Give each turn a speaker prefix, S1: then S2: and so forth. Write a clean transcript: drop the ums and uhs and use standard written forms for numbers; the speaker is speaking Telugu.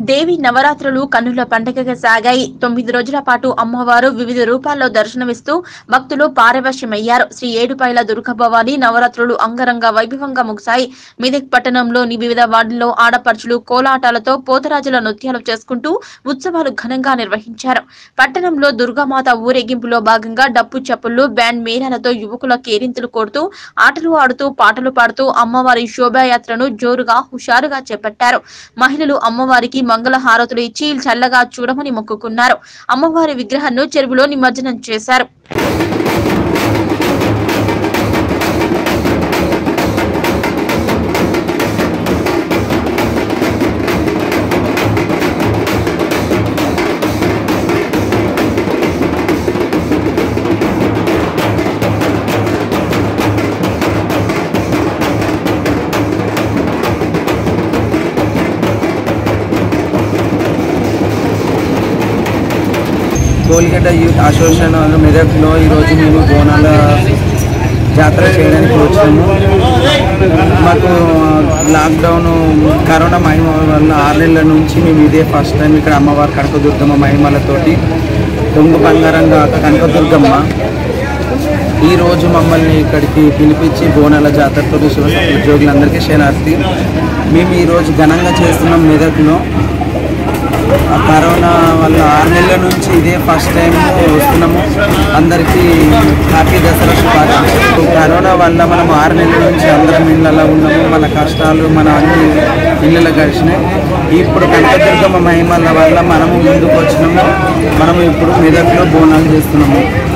S1: దేవి నవరాత్రులు కన్నుల పండుగగా సాగాయి. 9 రోజుల పాటు అమ్మవారు వివిధ రూపాల్లో దర్శనమిస్తూ భక్తులు పారవశ్యమయ్యారు. శ్రీ ఏడుపాయల దుర్గభవాని నవరాత్రులు అంగరంగ వైభవంగా ముగిశాయి. మెదక్ పట్టణంలోని వివిధ వార్డుల్లో ఆడపడుచులు కోలాటాలతో పోతరాజుల నృత్యాలు చేసుకుంటూ ఉత్సవాలు ఘనంగా నిర్వహించారు. పట్టణంలో దుర్గామాత ఊరేగింపులో భాగంగా డప్పు చప్పుళ్లు, బ్యాండ్ మేళాలతో యువకుల కేరింతలు కొడుతూ ఆటలు ఆడుతూ పాటలు పాడుతూ అమ్మవారి శోభాయాత్రను జోరుగా హుషారుగా చేపట్టారు. మహిళలు అమ్మవారికి మంగళ హారతులు ఇచ్చి చల్లగా చూడమని మొక్కుకున్నారు. అమ్మవారి విగ్రహాన్ని చెరువులో నిమజ్జనం చేశారు.
S2: కోల్కతా యూత్ అసోసియేషన్ వాళ్ళు మెదక్లో ఈరోజు మేము బోనాల జాతర చేయడానికి వచ్చాము. మాకు లాక్డౌన్ కరోనా మహిమ వల్ల 6 నెలల నుంచి మేము ఇదే ఫస్ట్ టైం ఇక్కడ అమ్మవారు కనకదుర్గమ్మ మహిమలతోటి కొంగు బంగారంగా కనకదుర్గమ్మ ఈరోజు మమ్మల్ని ఇక్కడికి పిలిపించి బోనాల జాతరతో ఉద్యోగులందరికీ శనార్థి. మేము ఈరోజు ఘనంగా చేస్తున్నాం మెదక్లో. కరోనా వల్ల 6 నెలల నుంచి ఇదే ఫస్ట్ టైం వస్తున్నాము. అందరికీ హ్యాపీ దసరా శుభాకాంక్షలు. కరోనా వల్ల మనం 6 నెలల నుంచి అందరం ఇళ్ళలో ఉన్నాము. మన కష్టాలు మన అన్ని ఇళ్ళలో గడిచినాయి. ఇప్పుడు కనకదుర్గమ్మ మహిమల వల్ల మనము ముందుకు వచ్చినాము. మనము ఇప్పుడు మెదక్లో బోనాలు చేస్తున్నాము.